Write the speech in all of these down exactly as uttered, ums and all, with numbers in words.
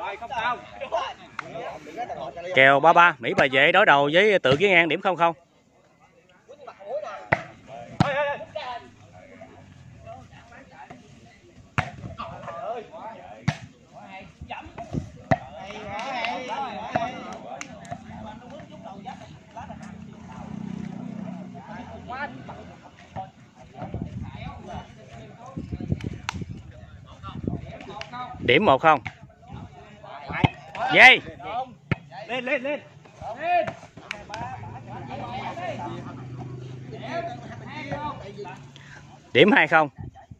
Kèo ba ba Mỹ Bà Vệ đối đầu với Tự Kiến An, điểm không không. Điểm một không. Dây. Lên lên lên. Điểm hai không.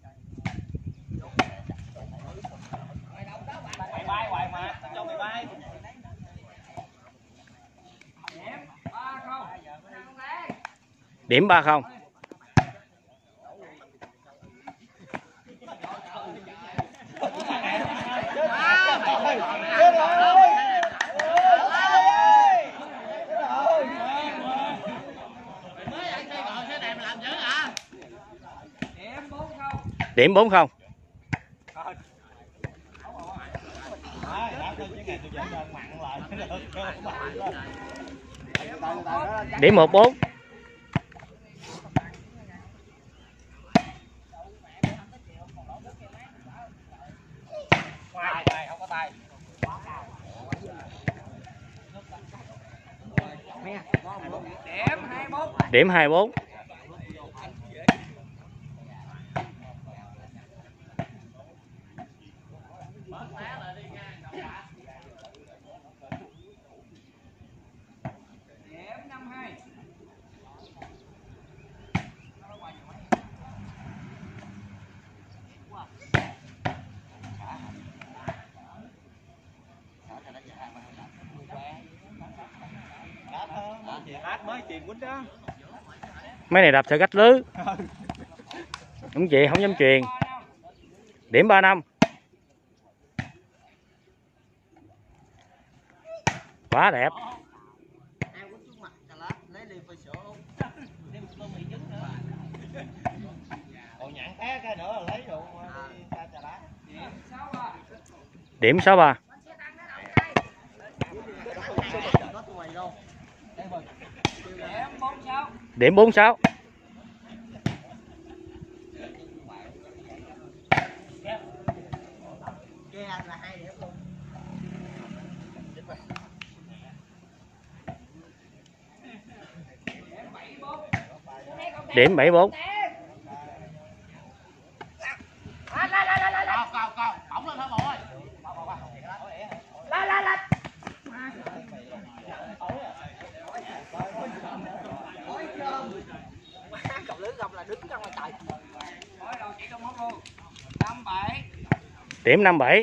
Điểm ba không. Điểm bốn không. Điểm một bốn. Điểm hai bốn. Mấy này đập sợ gách lưới. Không chị không dám truyền. Điểm ba năm. Quá đẹp. Điểm sáu ba. Điểm bốn sáu. Điểm bảy bốn. Điểm năm bảy.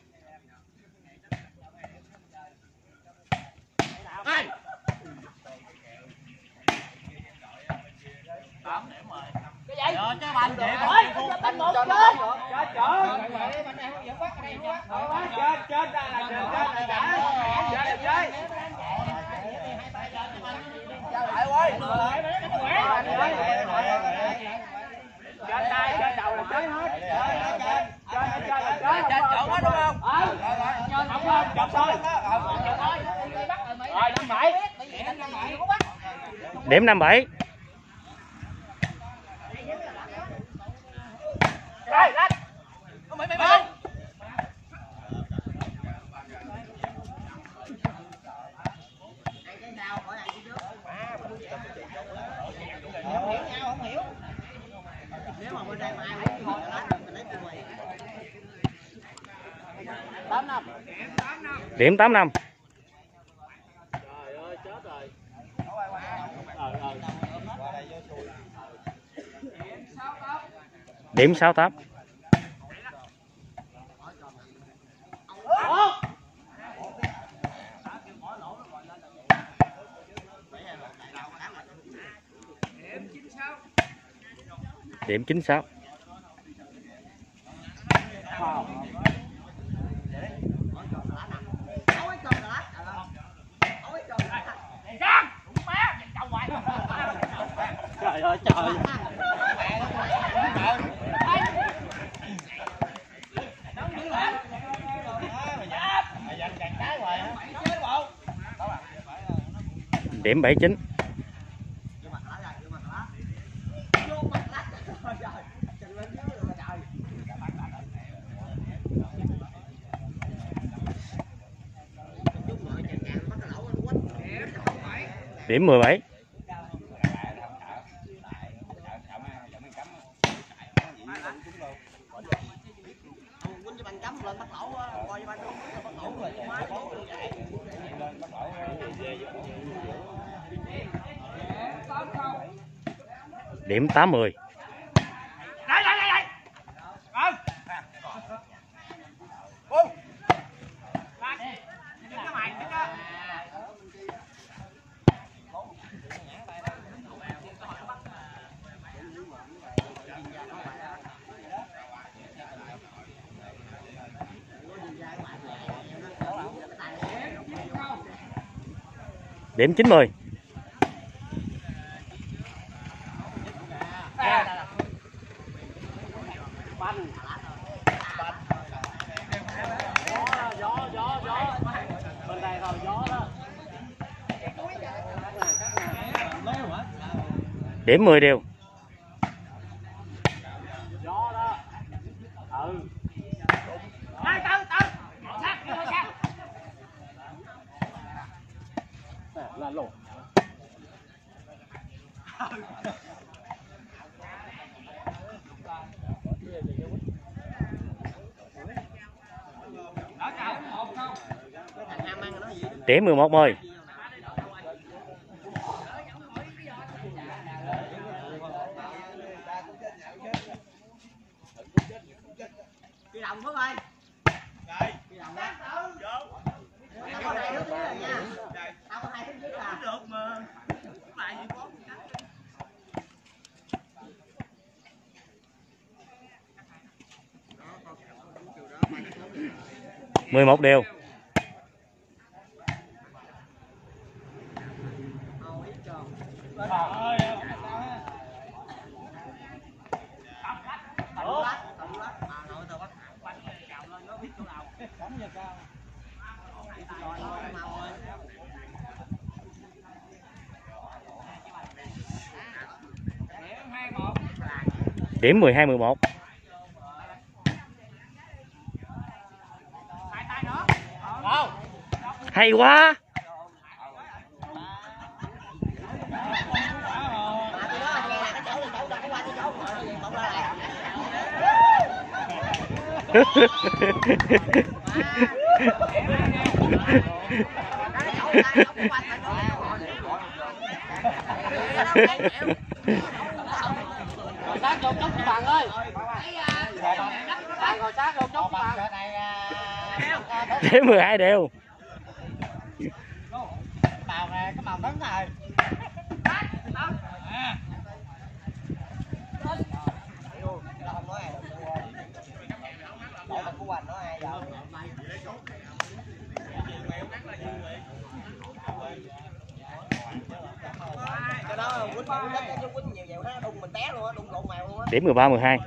Điểm năm bảy. Điểm tám năm. Điểm sáu tám. Điểm chín sáu. Trời ơi trời. Điểm bảy chín. Điểm mười bảy. Điểm tám mươi. Điểm chín mươi. Điểm mười đều. Điểm mười một mươi. Đi đồng Phước ơi. Rồi. Đi đồng đó. Vô. Tao có hai nước nữa nha. Tao có hai nước là được mà. Lại gì có. mười một đều. Điểm mười hai mười một. Hay quá. Ngồi sát vô chốc bằng ơi. Ngồi sát vô chốc bằng. Điểm mười hai đều. Màu nè, cái màu tấn này. Điểm mười ba mười hai.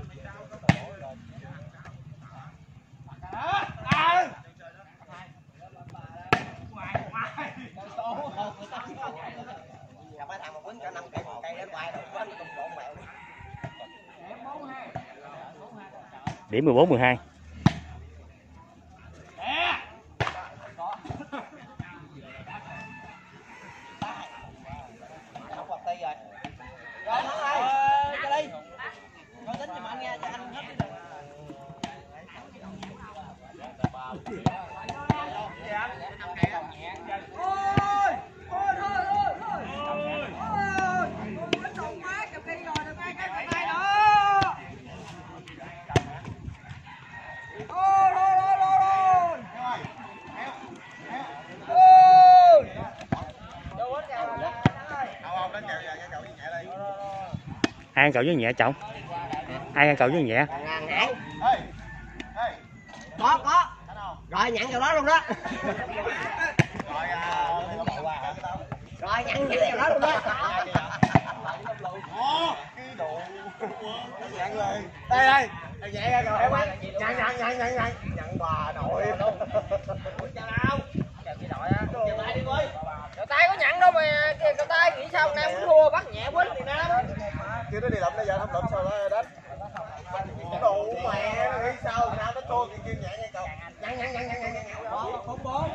Điểm mười bốn mười hai. Ai ăn cậu với nhẹ trọng? Ai ăn cậu với nhẹ? Có có. Rồi nhận vào đó luôn đó. Rồi nhận nhận vào đó luôn đó. Đây đây. Nhẹ ra rồi em. Nhận nhận nhận nhận nhận. Nhận bà nội. Chào đâu? Chào chị nội á. Chào tay đi coi. Chào tay có nhận đâu mà. mà kia cậu tay nghĩ sao Nam cũng thua bắt nhẹ quýnh thì Nam. Kêu nó đi lụm bây giờ không lụm sao nó đánh. Đủ mẹ nó nghĩ sao Nam nó thua thì kêu nhẹ nha cậu. Nhăn nhăn nhăn nhăn nhăn. Đó, bốn bốn.